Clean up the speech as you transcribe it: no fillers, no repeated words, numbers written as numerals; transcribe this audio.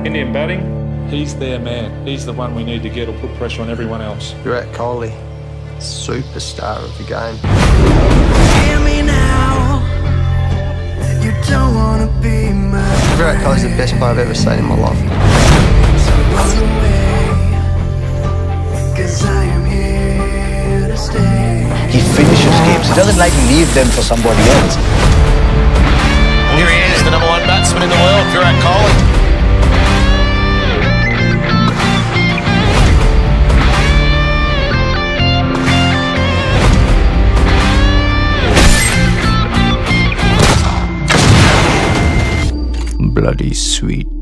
Indian batting, he's their man. He's the one we need to get or put pressure on everyone else. Virat Kohli, superstar of the game. Hear me now. You don't wanna be my Virat Kohli's the best player I've ever seen in my life. So run away, 'cause I am here to stay. He finishes games. He doesn't like leave them for somebody else. Here he is, the #1 batsman in the world, Virat Kohli. Bloody sweet.